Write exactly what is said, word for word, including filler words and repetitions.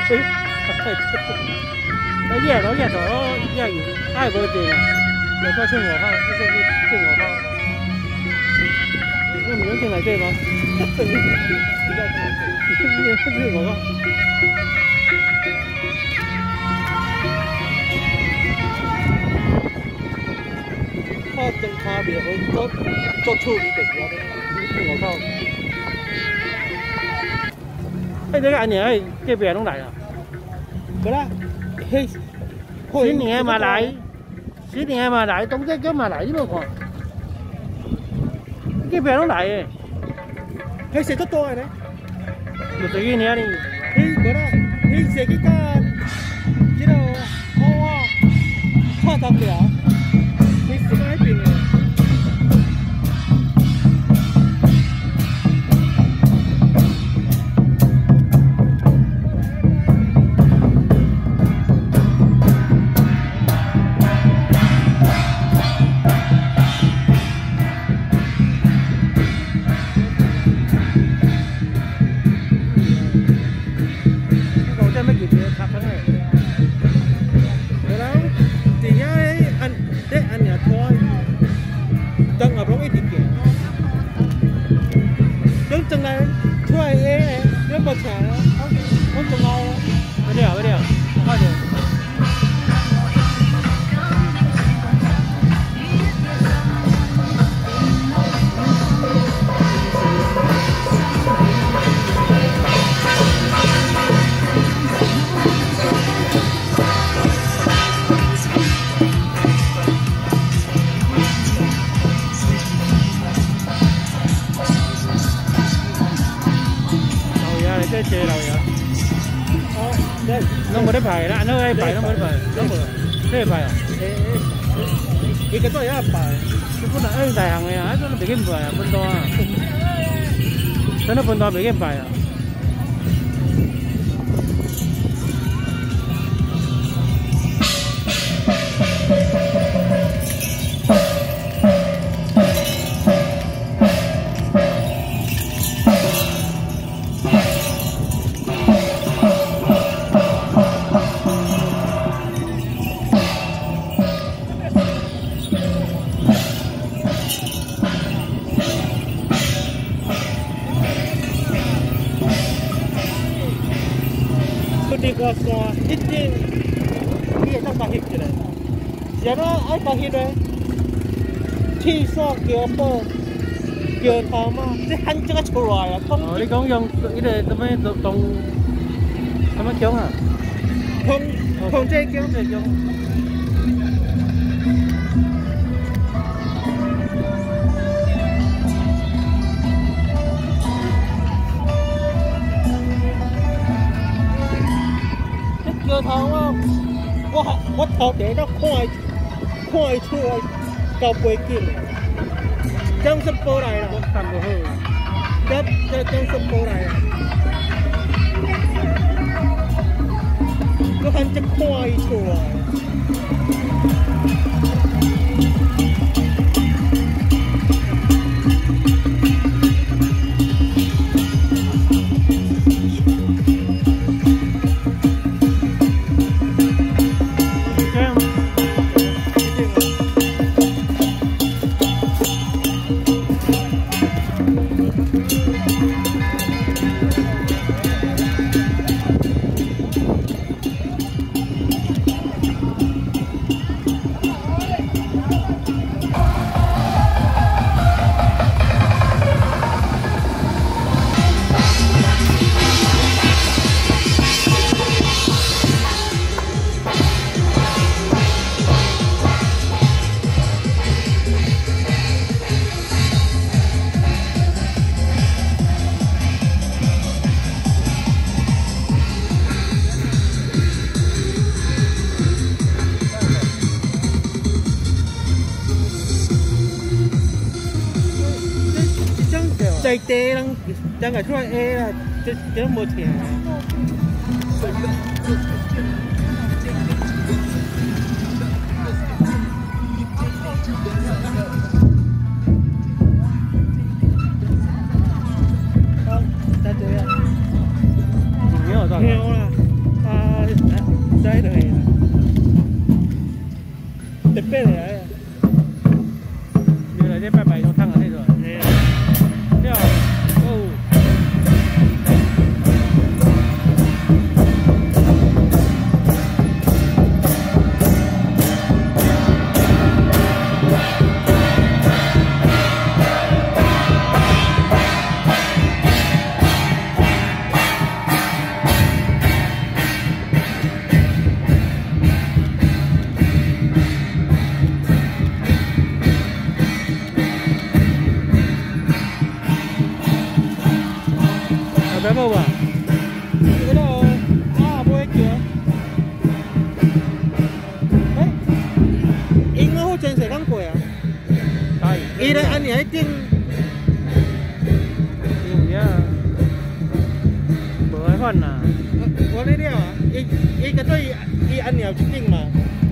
那夜到夜到夜有爱不对啊，有时候听我话，这个听我话，你们能进来对吗？比较听我话。他正差別去做做處理嘅時候咧，聽我講。哎，這個安年哎，這邊攏來啊？個啦，嘿，新年嘛來，新年嘛來，冬節嘛來，你冇看？這邊攏來嘅，嘿，食得多嘅咧，唔對於你啊你，嘿，個啦，嘿，食幾間，知道，好啊，差得了。車流呀！哦，nó冇得排啦，nó hay排，nó冇得排，nó冇，咩排啊？誒誒，而家都係一排，本來誒大行嘅啊，都未見排啊，半多啊，真係半多未見排啊！đi qua xóa ít đi đi trong bà hiệp này giờ đó ai bà hiệp đấy thi xóa kiểu bơ kiểu thảo mà cái hành cho cái chỗ loài là không đi con dùng cái này tụi mấy tụi tụi tụi mấy chống à không không chơi chống chơi chống個頭啊！我我頭頂都開開出來到背肩，將身過來啦！我看不好，將將將身過來啦！我看只開出來。最低能能係出嚟 A 啦，即即都冇錢。好，得咗啦，秒啦。 叫无啊？这个啊，不会叫。哎，应该好真实讲过啊。係。伊咧安尼喺頂。有呀。無愛款啦。我呢啲啊，伊伊個對伊安尼有一頂嘛。